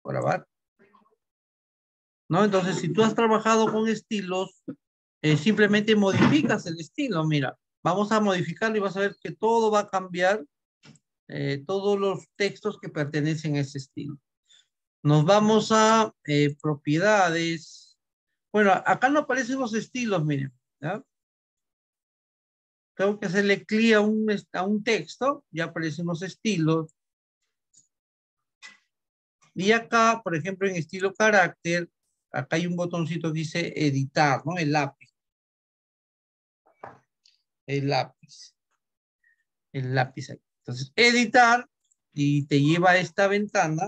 grabar. ¿No? Entonces, si tú has trabajado con estilos, simplemente modificas el estilo. Mira, vamos a modificarlo y vas a ver que todo va a cambiar, todos los textos que pertenecen a ese estilo. Nos vamos a propiedades. Bueno, acá no aparecen los estilos, miren. ¿Ya? Tengo que hacerle clic a un texto, ya aparecen los estilos. Y acá, por ejemplo, en estilo carácter, acá hay un botoncito que dice editar, ¿no? El lápiz. El lápiz. El lápiz aquí. Entonces, editar y te lleva a esta ventana.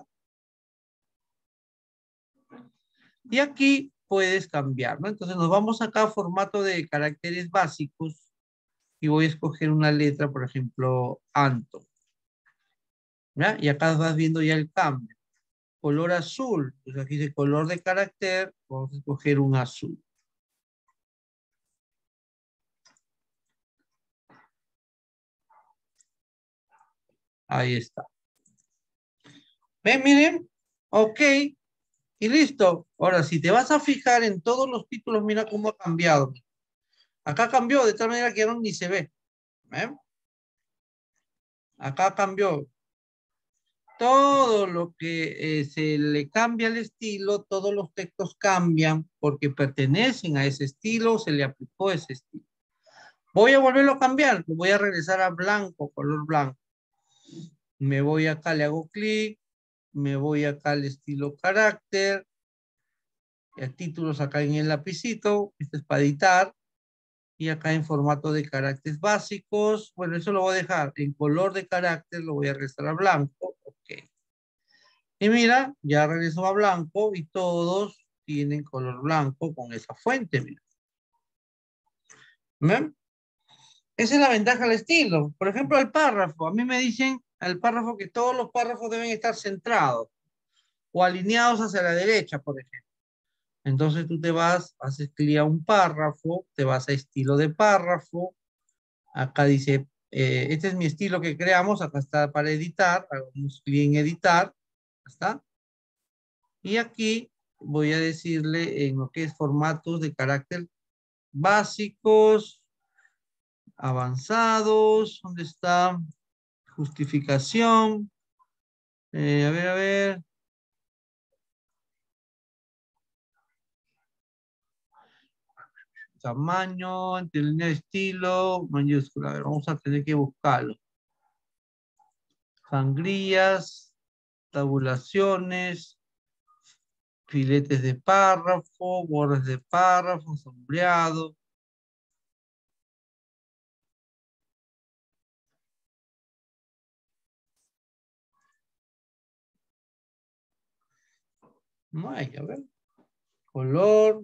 Y aquí puedes cambiar, ¿no? Entonces nos vamos acá a formato de caracteres básicos y voy a escoger una letra, por ejemplo, Anto. ¿Ya? Y acá vas viendo ya el cambio. Color azul, pues aquí dice color de carácter, vamos a escoger un azul. Ahí está. ¿Ven? Miren. Ok. Y listo. Ahora, si te vas a fijar en todos los títulos, mira cómo ha cambiado. Acá cambió de tal manera que ya no ni se ve. ¿Ven? Acá cambió. Todo lo que se le cambia el estilo, todos los textos cambian porque pertenecen a ese estilo, se le aplicó ese estilo. Voy a volverlo a cambiar, voy a regresar a blanco, color blanco. Me voy acá, le hago clic, me voy acá al estilo carácter, y a títulos acá en el lapicito, este es para editar, y acá en formato de caracteres básicos, bueno, eso lo voy a dejar en color de carácter, lo voy a regresar a blanco, ok. Y mira, ya regresó a blanco y todos tienen color blanco con esa fuente, mira. ¿Ven? Esa es la ventaja del estilo. Por ejemplo, el párrafo. A mí me dicen al párrafo que todos los párrafos deben estar centrados o alineados hacia la derecha, por ejemplo. Entonces tú te vas, haces clic a un párrafo, te vas a estilo de párrafo. Acá dice, este es mi estilo que creamos. Acá está para editar. Hagamos clic en editar. ¿Está? Y aquí voy a decirle en lo que es formatos de carácter básicos, avanzados, ¿dónde está? Justificación. A ver. Tamaño, entre línea de estilo, mayúscula. A ver, vamos a tener que buscarlo. Sangrías, tabulaciones, filetes de párrafo, bordes de párrafo, sombreado. No hay, a ver. Color.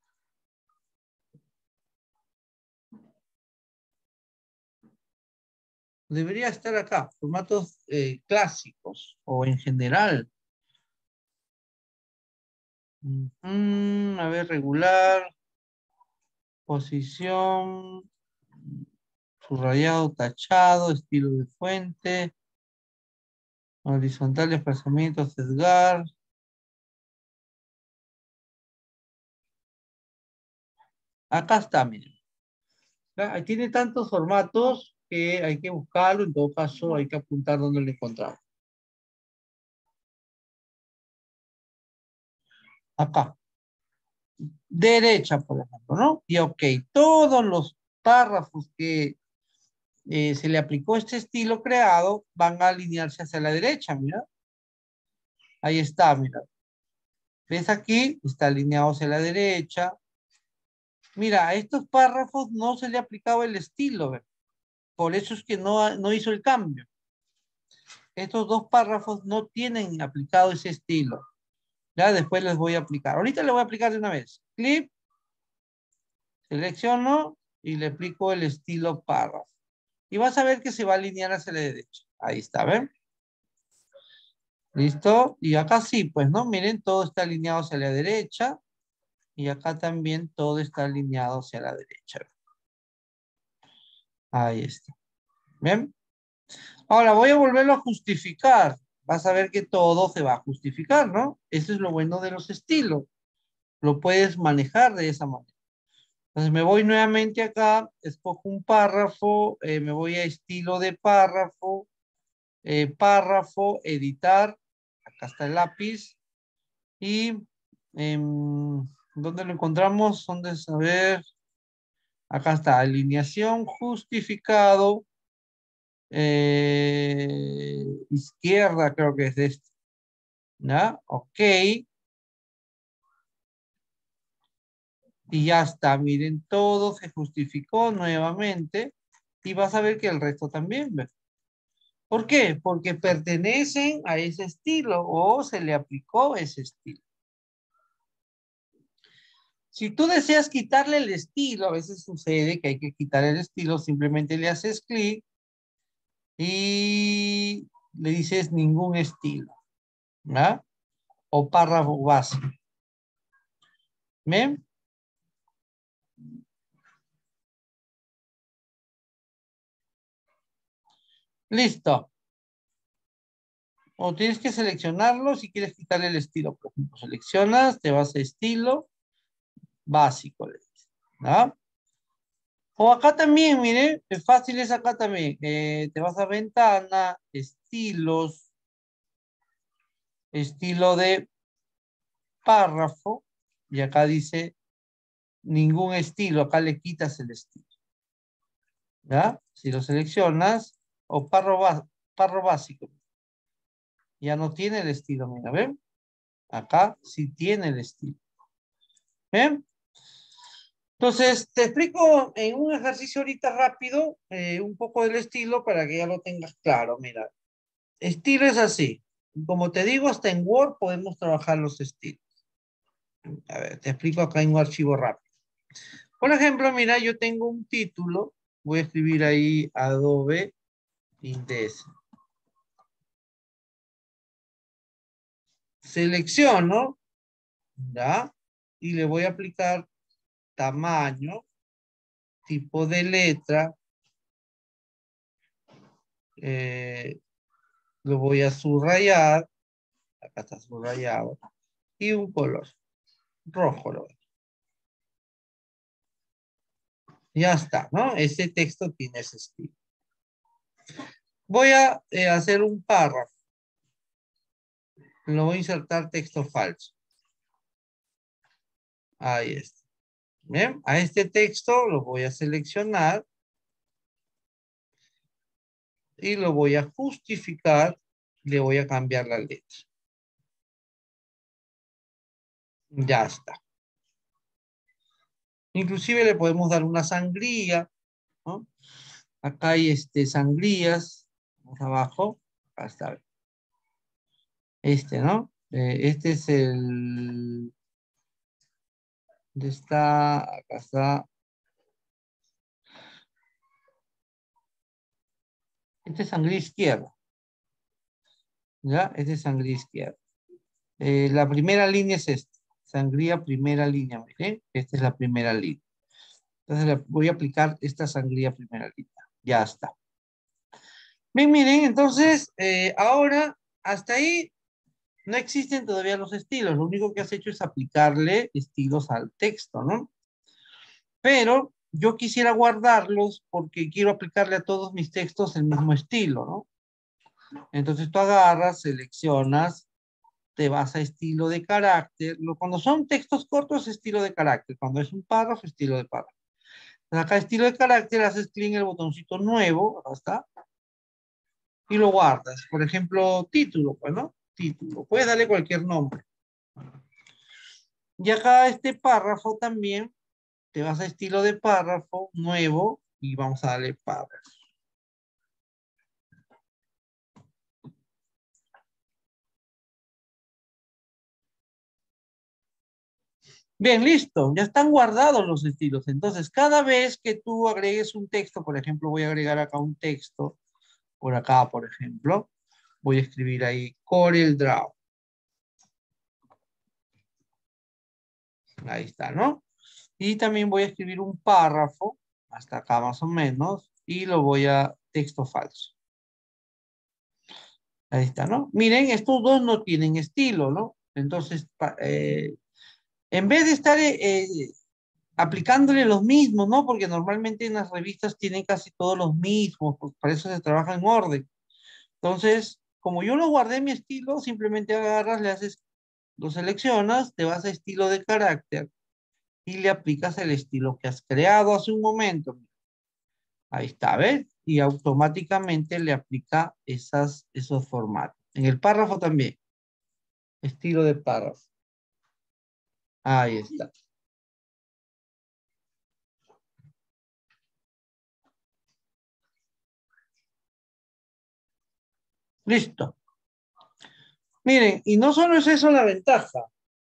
Debería estar acá, formatos clásicos o en general. A ver, regular, posición, subrayado, tachado, estilo de fuente, horizontal, desplazamiento, sesgar. Acá está, miren. Ahí tiene tantos formatos que hay que buscarlo, en todo caso hay que apuntar donde lo encontramos. Acá. Derecha, por ejemplo, ¿no? Y ok, todos los párrafos que se le aplicó este estilo creado van a alinearse hacia la derecha, mira. Ahí está, mira. ¿Ves aquí? Está alineado hacia la derecha. Mira, a estos párrafos no se le ha aplicado el estilo, ¿ve? Por eso es que no hizo el cambio. Estos dos párrafos no tienen aplicado ese estilo. Ya después les voy a aplicar. Ahorita le voy a aplicar de una vez. Clip, selecciono y le aplico el estilo párrafo. Y vas a ver que se va a alinear hacia la derecha. Ahí está, ¿ven? ¿Listo? Y acá sí, pues, ¿no? Miren, todo está alineado hacia la derecha. Y acá también todo está alineado hacia la derecha. Ahí está. ¿Ven? Ahora voy a volverlo a justificar. vas a ver que todo se va a justificar, ¿no? Eso es lo bueno de los estilos. Lo puedes manejar de esa manera. Entonces me voy nuevamente acá, escojo un párrafo, me voy a estilo de párrafo, párrafo, editar, acá está el lápiz, y ¿dónde lo encontramos? ¿Dónde saber? Acá está, alineación, justificado, izquierda creo que es este, ¿ya? Ok, y ya está, miren, todo se justificó nuevamente, y vas a ver que el resto también, ¿ves? ¿Por qué? Porque pertenecen a ese estilo o se le aplicó ese estilo. Si tú deseas quitarle el estilo, a veces sucede que hay que quitar el estilo, simplemente le haces clic y le dices ningún estilo, ¿verdad? O párrafo básico. ¿Ven? Listo. O tienes que seleccionarlo si quieres quitarle el estilo. Por ejemplo, seleccionas, te vas a estilo básico, le dices, ¿no? O acá también, mire, es fácil es acá también. Te vas a ventana, estilos, estilo de párrafo, y acá dice ningún estilo, acá le quitas el estilo. ¿Ya? Si lo seleccionas, o párrafo básico, ya no tiene el estilo, mira, ¿ven? Acá sí tiene el estilo. ¿Ven? Entonces, te explico en un ejercicio ahorita rápido, un poco del estilo para que ya lo tengas claro. Mira, estilo es así. Como te digo, hasta en Word podemos trabajar los estilos. A ver, te explico acá en un archivo rápido. Por ejemplo, mira, yo tengo un título. Voy a escribir ahí Adobe InDesign. Selecciono, ¿ya? Y le voy a aplicar tamaño, tipo de letra. eh, lo voy a subrayar. Acá está subrayado. Y un color rojo. Ya está, ¿no? Ese texto tiene ese estilo. Voy a hacer un párrafo. Lo voy a insertar texto falso. Ahí está. Bien, a este texto lo voy a seleccionar y lo voy a justificar. Le voy a cambiar la letra. Ya está. Inclusive le podemos dar una sangría, ¿no? Acá hay sangrías. Vamos abajo. Acá está. ¿No? Este es el... ¿Dónde está? Acá está. Este es sangría izquierda. ¿Ya? Este es sangría izquierda. La primera línea es esta. Sangría primera línea. ¿Miren? Esta es la primera línea. Entonces le voy a aplicar esta sangría primera línea. Ya está. Bien, miren, entonces, ahora, hasta ahí no existen todavía los estilos. Lo único que has hecho es aplicarle estilos al texto, ¿no? Pero yo quisiera guardarlos porque quiero aplicarle a todos mis textos el mismo estilo, ¿no? Entonces tú agarras, seleccionas, te vas a estilo de carácter. Cuando son textos cortos, estilo de carácter. Cuando es un párrafo, estilo de párrafo. Entonces acá estilo de carácter, haces clic en el botoncito nuevo, acá está, y lo guardas. Por ejemplo, título, pues, ¿no? Título. Puedes darle cualquier nombre. Y acá este párrafo también, te vas a estilo de párrafo, nuevo, y vamos a darle párrafo. Bien, listo, ya están guardados los estilos. Entonces, cada vez que tú agregues un texto, por ejemplo, voy a agregar acá un texto, por acá, por ejemplo, voy a escribir ahí Corel Draw. Ahí está, ¿no? Y también voy a escribir un párrafo, hasta acá más o menos, y lo voy a texto falso. Ahí está, ¿no? Miren, estos dos no tienen estilo, ¿no? Entonces, en vez de estar aplicándole los mismos, ¿no? Porque normalmente en las revistas tienen casi todos los mismos, pues para eso se trabaja en orden. Entonces, como yo lo guardé mi estilo, simplemente agarras, le haces, lo seleccionas, te vas a estilo de carácter y le aplicas el estilo que has creado hace un momento. Ahí está, ¿ves? Y automáticamente le aplica esos formatos. En el párrafo también, estilo de párrafo. Ahí está. Listo. Miren, y no solo es eso la ventaja.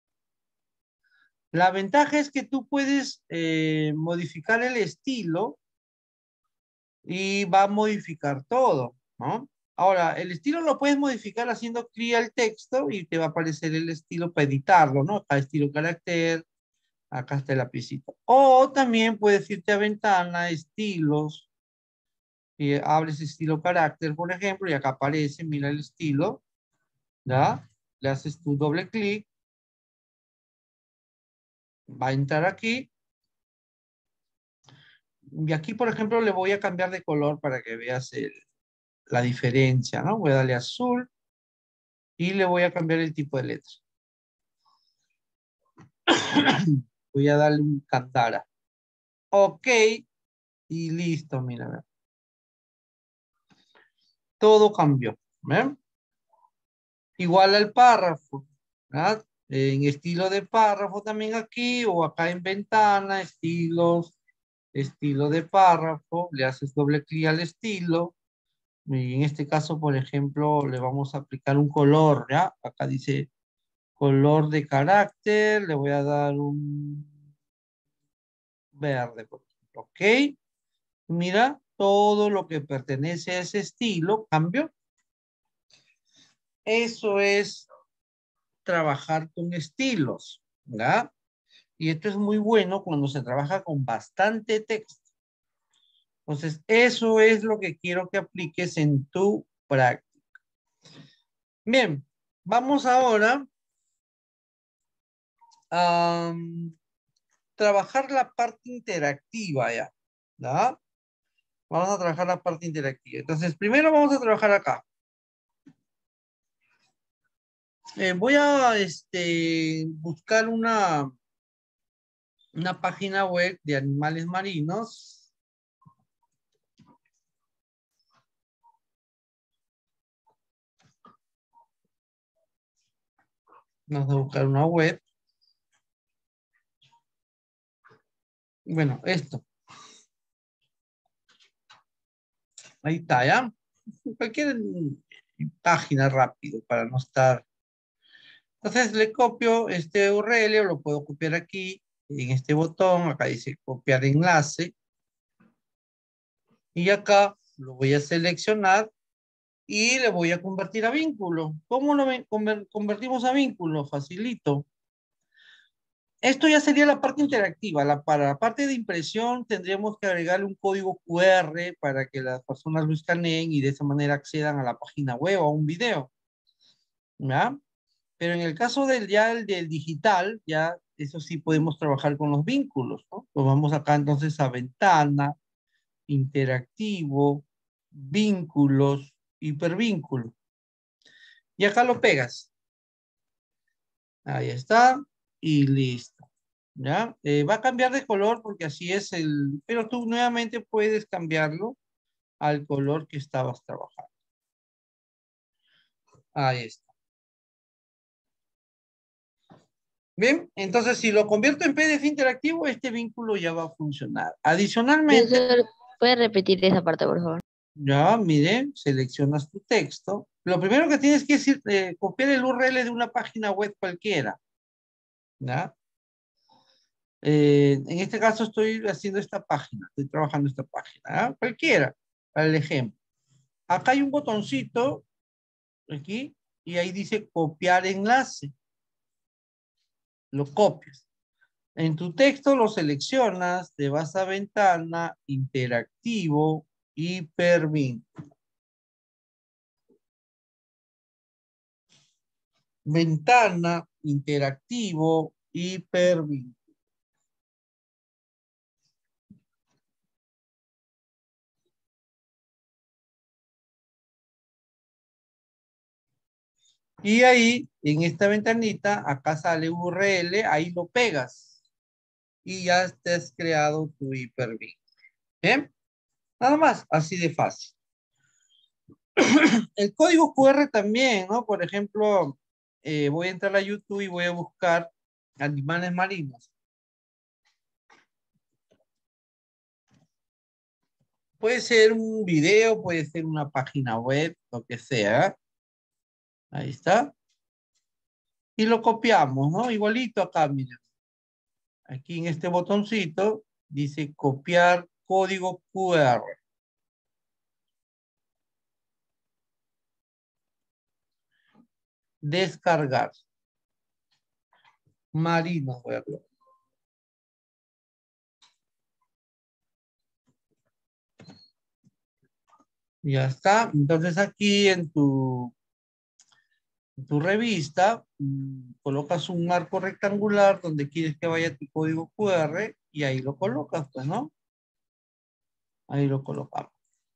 La ventaja es que tú puedes modificar el estilo y va a modificar todo, ¿no? Ahora, el estilo lo puedes modificar haciendo clic al texto y te va a aparecer el estilo para editarlo, ¿no? Acá estilo carácter, acá está el lapicito. O también puedes irte a ventana, estilos, y abres estilo carácter, por ejemplo, y acá aparece, mira el estilo, ¿ya? Le haces tu doble clic, va a entrar aquí, y aquí, por ejemplo, le voy a cambiar de color para que veas la diferencia, ¿no? Voy a darle azul y le voy a cambiar el tipo de letra. Voy a darle un candara. Ok, y listo, mira. Todo cambió. ¿Ven? Igual al párrafo, ¿verdad? En estilo de párrafo también aquí, o acá en ventana, estilos, estilo de párrafo, le haces doble clic al estilo. Y en este caso, por ejemplo, le vamos a aplicar un color, ¿ya? Acá dice color de carácter, le voy a dar un verde, por ejemplo, ¿ok? Mira, todo lo que pertenece a ese estilo cambió. Eso es trabajar con estilos, ¿verdad? Y esto es muy bueno cuando se trabaja con bastante texto. Entonces, eso es lo que quiero que apliques en tu práctica. Bien, vamos ahora a trabajar la parte interactiva ya, ¿verdad? Vamos a trabajar la parte interactiva. Entonces, primero vamos a trabajar acá. Voy a buscar una página web de animales marinos. Vamos a buscar una web. Bueno, esto. Ahí está, ¿ya? Cualquier página rápido para no estar. Entonces le copio este URL o lo puedo copiar aquí en este botón. Acá dice copiar enlace. Y acá lo voy a seleccionar y le voy a convertir a vínculo. ¿Cómo lo convertimos a vínculo? Facilito. Esto ya sería la parte interactiva. Para la parte de impresión tendríamos que agregarle un código QR para que las personas lo escaneen y de esa manera accedan a la página web o a un video. ¿Ya? Pero en el caso del digital, ya eso sí podemos trabajar con los vínculos, ¿no? Pues vamos acá entonces a ventana, interactivo, vínculos, hipervínculo. Y acá lo pegas. Ahí está. Y listo. ¿Ya? Va a cambiar de color porque así es pero tú nuevamente puedes cambiarlo al color que estabas trabajando. Ahí está. Bien, entonces si lo convierto en PDF interactivo, este vínculo ya va a funcionar. Adicionalmente, Profesor, ¿puede repetir esa parte, por favor? ya, mire, seleccionas tu texto. Lo primero que tienes que es copiar el URL de una página web cualquiera. ¿Ya? En este caso estoy haciendo esta página, estoy trabajando esta página. ¿Ya? Cualquiera, para el ejemplo. Acá hay un botoncito, aquí, y ahí dice copiar enlace. Lo copias. En tu texto lo seleccionas, te vas a ventana, interactivo, hipervínculo. ventana, interactivo, hipervínculo. Y ahí, en esta ventanita, acá sale URL, ahí lo pegas. Y ya estés creado tu hipervínculo. ¿Bien? Nada más, así de fácil. El código QR también, ¿no? Por ejemplo, voy a entrar a YouTube y voy a buscar animales marinos. Puede ser un video, puede ser una página web, lo que sea. Ahí está. Y lo copiamos, ¿no? Igualito acá, miren. Aquí en este botoncito dice copiar código QR. Descargar. Marinos, voy a colocar. Ya está. Entonces aquí en tu revista, colocas un marco rectangular donde quieres que vaya tu código QR y ahí lo colocas, pues, ¿no? Ahí lo colocamos.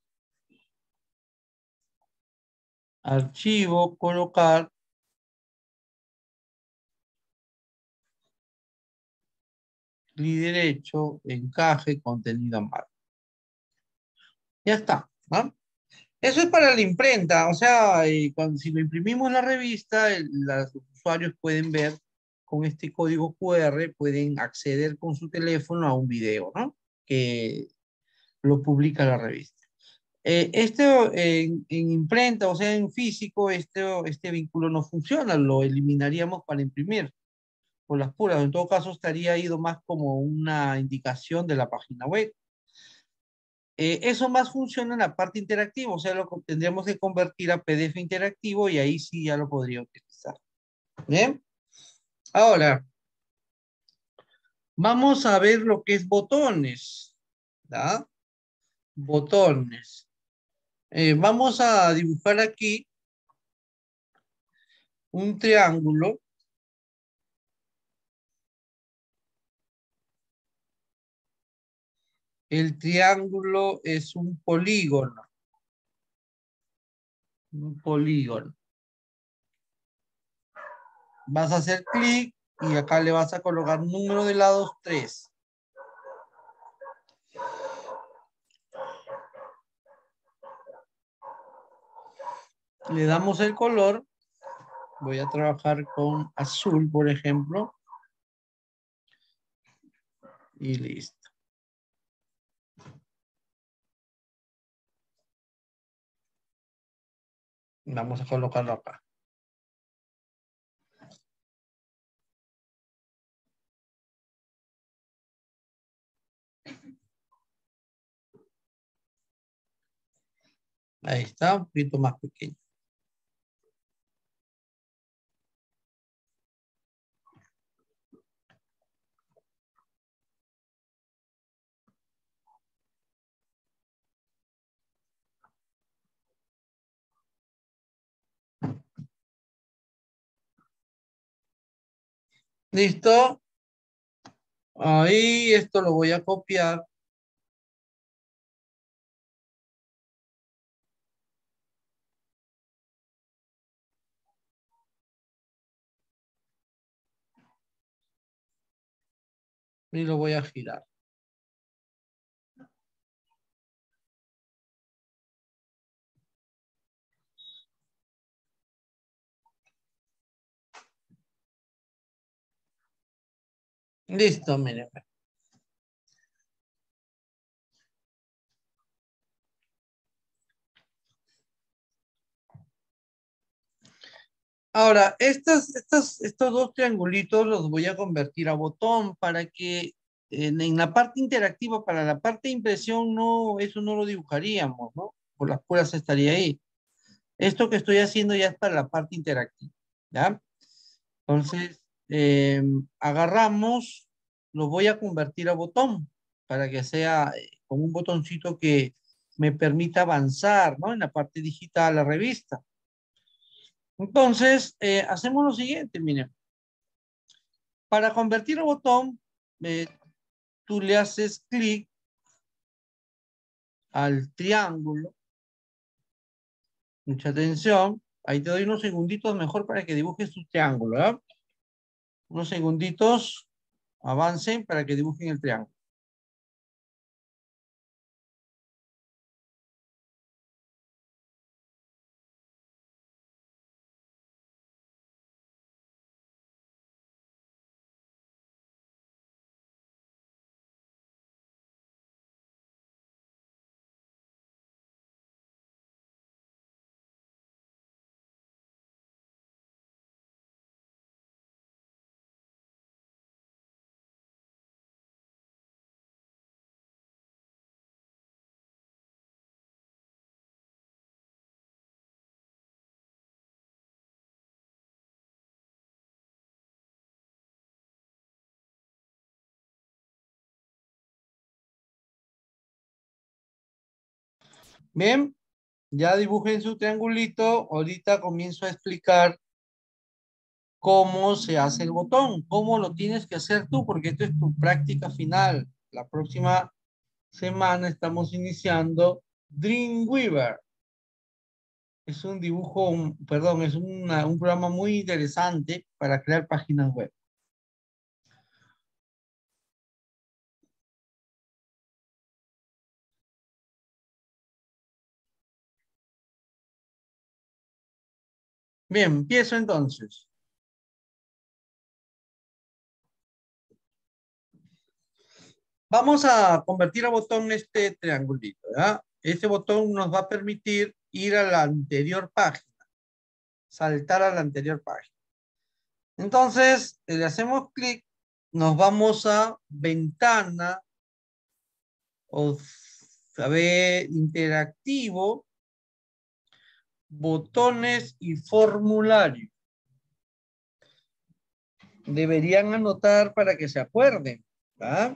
Archivo, colocar. Clic derecho, encaje, contenido mal. Ya está, ¿no? Eso es para la imprenta, o sea, si lo imprimimos en la revista, los usuarios pueden ver con este código QR, pueden acceder con su teléfono a un video, ¿no? Que lo publica la revista. En imprenta, o sea, en físico, este vínculo no funciona, lo eliminaríamos para imprimir por las puras. En todo caso, estaría ido más como una indicación de la página web. Eso más funciona en la parte interactiva, o sea, tendríamos que convertir a PDF interactivo y ahí sí ya lo podría utilizar. ¿Bien? Ahora, vamos a ver lo que es botones. ¿Ya? Botones. Vamos a dibujar aquí un triángulo. El triángulo es un polígono. Un polígono. Vas a hacer clic y acá le vas a colocar número de lados 3. Le damos el color. Voy a trabajar con azul, por ejemplo. Y listo. Vamos a colocarlo acá. Ahí está, un poquito más pequeño. ¿Listo? Ahí esto lo voy a copiar. Y lo voy a girar. Listo, miren. Ahora, estos dos triangulitos los voy a convertir a botón para que en la parte interactiva, para la parte de impresión, no, eso no lo dibujaríamos, ¿no? Por las puras estaría ahí. Esto que estoy haciendo ya es para la parte interactiva, ¿ya? Entonces, agarramos, lo voy a convertir a botón para que sea con un botoncito que me permita avanzar, ¿no? En la parte digital, la revista. Entonces, hacemos lo siguiente, miren. Para convertir el botón, tú le haces clic al triángulo. Mucha atención. Ahí te doy unos segunditos mejor para que dibujes tu triángulo, ¿verdad? Unos segunditos, avancen para que dibujen el triángulo. Bien, ya dibujen su triangulito. Ahorita comienzo a explicar cómo se hace el botón, cómo lo tienes que hacer tú, porque esto es tu práctica final. La próxima semana estamos iniciando Dreamweaver. Es un dibujo, perdón, es un programa muy interesante para crear páginas web. Bien, empiezo entonces. Vamos a convertir a botón este triangulito, ¿ya? Este botón nos va a permitir ir a la anterior página, saltar a la anterior página. Entonces, le hacemos clic, nos vamos a ventana, o a ver, interactivo, botones y formulario. Deberían anotar para que se acuerden, ¿verdad?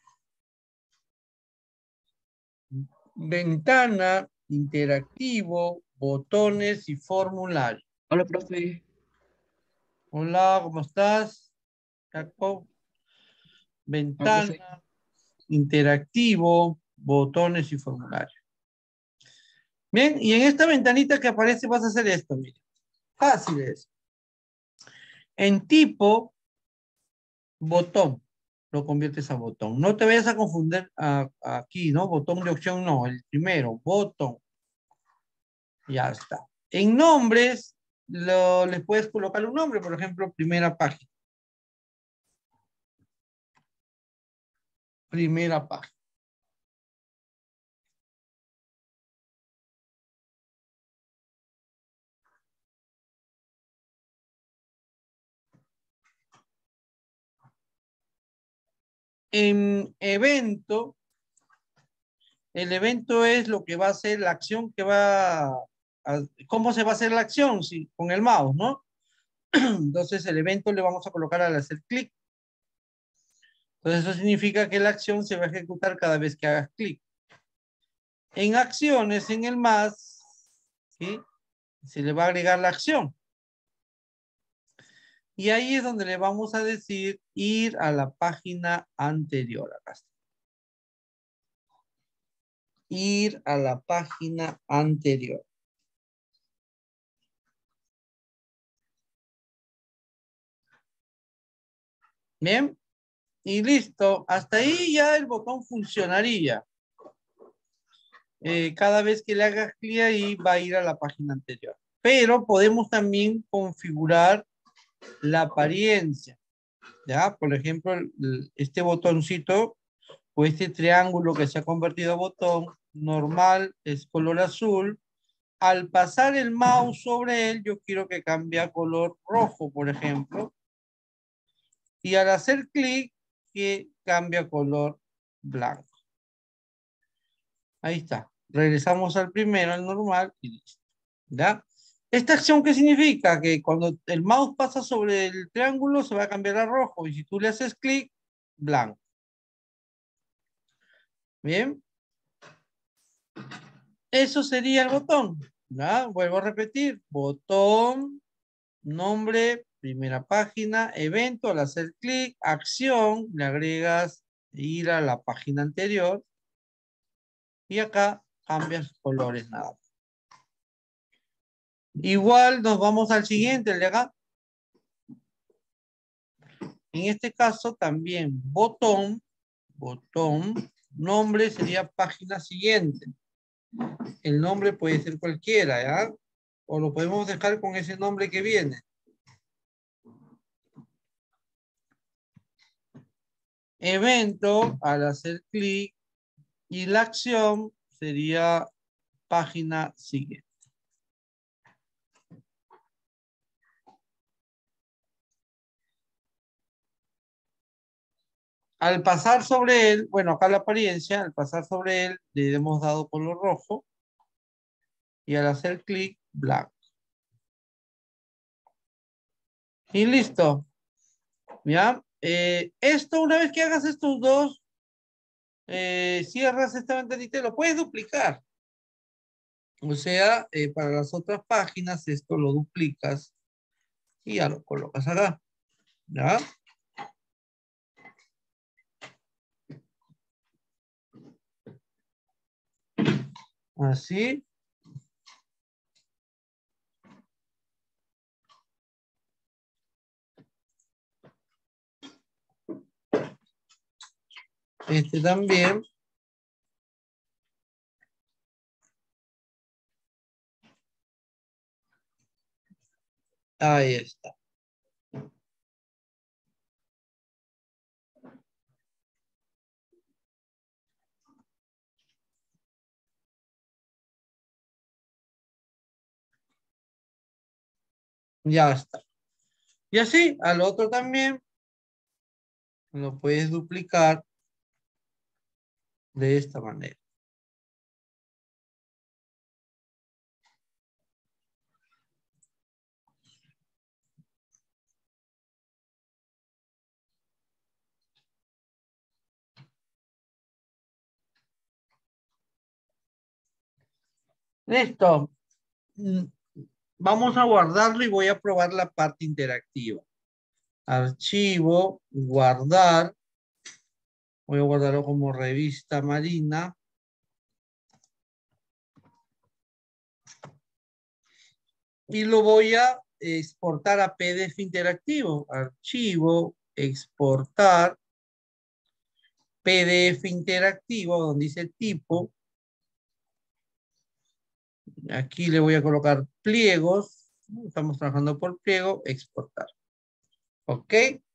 Ventana, interactivo, botones y formulario. Hola, profe. Hola, ¿cómo estás, Jacob? Hola, profe. Ventana, interactivo, botones y formulario. Bien, y en esta ventanita que aparece vas a hacer esto, mira. Fácil es. En tipo, botón, lo conviertes a botón. No te vayas a confundir aquí, ¿no? Botón de opción no, el primero, botón. Ya está. En nombres, les puedes colocar un nombre, por ejemplo, primera página. Primera página. En evento, el evento es lo que va a ser la acción que va ¿cómo se va a hacer la acción? Sí, con el mouse, ¿no? Entonces el evento le vamos a colocar al hacer clic. Entonces eso significa que la acción se va a ejecutar cada vez que hagas clic. En acciones, en el más, ¿sí? Se le va a agregar la acción. Y ahí es donde le vamos a decir ir a la página anterior. Acá está. Ir a la página anterior. Bien. Y listo. Hasta ahí ya el botón funcionaría. Cada vez que le hagas clic ahí va a ir a la página anterior. Pero podemos también configurar la apariencia. ¿Ya? Por ejemplo, este botoncito o este triángulo que se ha convertido a botón normal es color azul. Al pasar el mouse sobre él, yo quiero que cambie a color rojo, por ejemplo. Y al hacer clic, que cambie a color blanco. Ahí está. Regresamos al primero, al normal, y listo. ¿Ya? ¿Esta acción qué significa? Que cuando el mouse pasa sobre el triángulo, se va a cambiar a rojo. Y si tú le haces clic, blanco. Bien. Eso sería el botón. ¿Ya? Vuelvo a repetir. Botón, nombre, primera página, evento, al hacer clic, acción, le agregas ir a la página anterior. Y acá cambias colores nada más. Igual nos vamos al siguiente, el de acá. En este caso también botón, nombre sería página siguiente. El nombre puede ser cualquiera, ¿ya? O lo podemos dejar con ese nombre que viene. Evento, al hacer clic, y la acción sería página siguiente. Al pasar sobre él, bueno, acá la apariencia, al pasar sobre él, le hemos dado color rojo. Y al hacer clic, blanco. Y listo. ¿Ya? Esto, una vez que hagas estos dos, cierras esta ventanita y lo puedes duplicar. O sea, para las otras páginas, esto lo duplicas y ya lo colocas acá. ¿Ya? Así. Este también. Ahí está. Ya está. Y así, al otro también lo puedes duplicar de esta manera. Listo. Vamos a guardarlo y voy a probar la parte interactiva. Archivo, guardar. Voy a guardarlo como revista marina. Y lo voy a exportar a PDF interactivo. Archivo, exportar, PDF interactivo, donde dice tipo. Aquí le voy a colocar pliegos. Estamos trabajando por pliego, exportar. ¿Ok?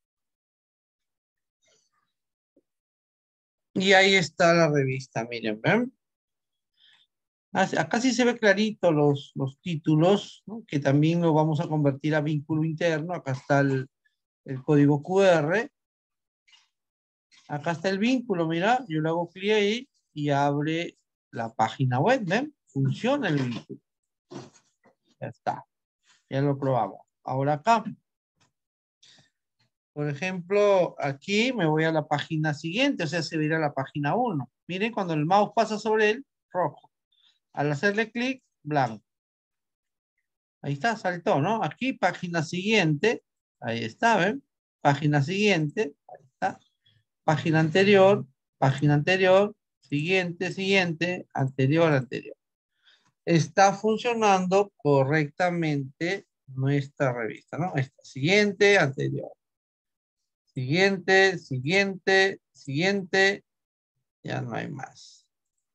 Y ahí está la revista, miren, ¿ven? Acá sí se ve clarito los títulos, ¿no? Que también lo vamos a convertir a vínculo interno. Acá está el código QR. Acá está el vínculo, mira, yo le hago clic ahí y abre la página web, ¿ven? Funciona el vínculo. Ya está, ya lo probamos. Ahora acá, por ejemplo, aquí me voy a la página siguiente, o sea, se va a ir a la página 1. Miren, cuando el mouse pasa sobre él, rojo. Al hacerle clic, blanco. Ahí está, saltó, ¿no? Aquí, página siguiente. Ahí está, ¿ven? Página siguiente. Ahí está. Página anterior, siguiente, siguiente, anterior, anterior. Está funcionando correctamente nuestra revista, ¿no? Esta, siguiente, anterior. Siguiente, siguiente, siguiente. Ya no hay más.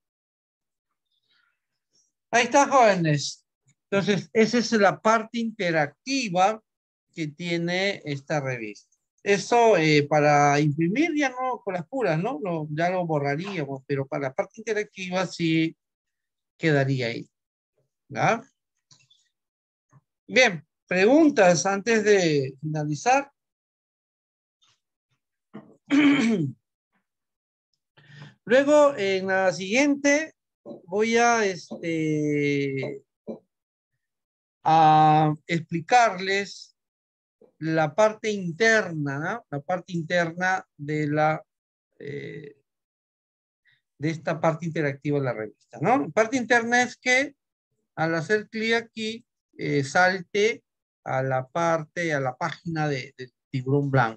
Ahí está, jóvenes. Entonces, esa es la parte interactiva que tiene esta revista. Eso para imprimir ya no, con las puras, ¿no? Ya lo borraríamos, pero para la parte interactiva sí quedaría ahí. ¿Ya? Bien, preguntas antes de finalizar. Luego, en la siguiente, voy a explicarles la parte interna, ¿no? La parte interna de esta parte interactiva de la revista, ¿no? La parte interna es que al hacer clic aquí, salte a la parte, a la página de tiburón blanco.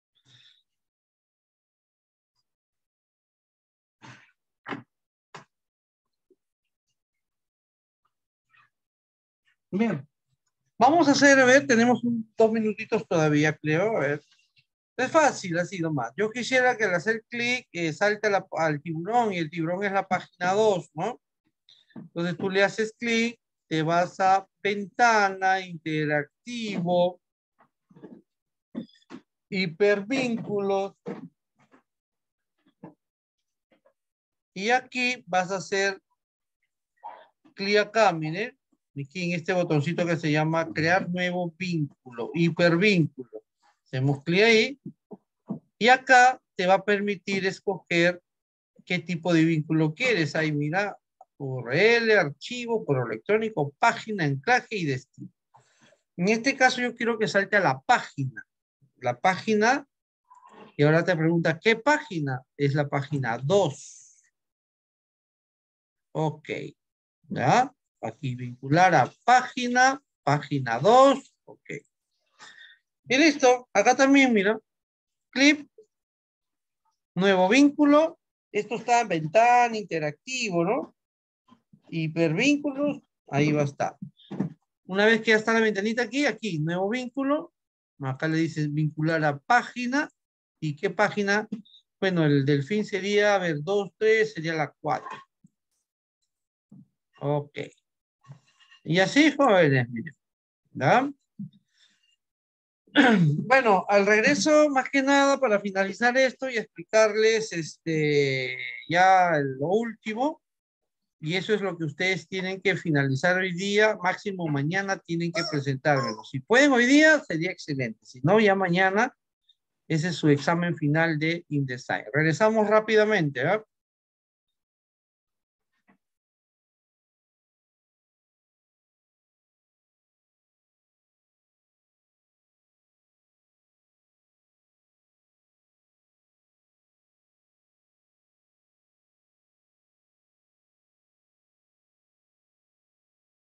Bien, vamos a hacer, a ver, tenemos 2 minutitos todavía, creo, a ver. Es fácil, así nomás. Yo quisiera que al hacer clic salte al tiburón y el tiburón es la página 2, ¿no? Entonces tú le haces clic, te vas a ventana, interactivo, hipervínculos. Y aquí vas a hacer clic acá, miren. Aquí en este botoncito que se llama crear nuevo vínculo, hipervínculo. Hacemos clic ahí. Y acá te va a permitir escoger qué tipo de vínculo quieres. Ahí mira, URL, archivo, correo electrónico, página, anclaje y destino. En este caso yo quiero que salte a la página. La página, y ahora te pregunta, ¿qué página? Es la página 2. Ok. ¿Ya? Aquí vincular a página, página 2. Ok. Y listo. Acá también, mira. Clip. Nuevo vínculo. Esto está en ventana, interactivo, ¿no? Hipervínculos. Ahí va a estar. Una vez que ya está la ventanita aquí, nuevo vínculo. Acá le dices vincular a página. ¿Y qué página? Bueno, el delfín sería, a ver, 2, 3, sería la 4. Ok. Y así, jóvenes, miren. ¿Ya? Bueno, al regreso, más que nada, para finalizar esto y explicarles ya lo último. Y eso es lo que ustedes tienen que finalizar hoy día. Máximo mañana tienen que presentármelo. Si pueden hoy día, sería excelente. Si no, ya mañana, ese es su examen final de InDesign. Regresamos rápidamente, ¿verdad?